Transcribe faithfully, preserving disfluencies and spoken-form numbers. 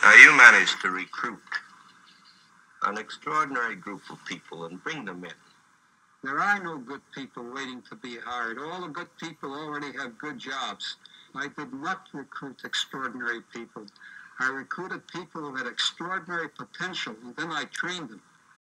Now, you managed to recruit an extraordinary group of people and bring them in. There are no good people waiting to be hired. All the good people already have good jobs. I did not recruit extraordinary people. I recruited people who had extraordinary potential, and then I trained them.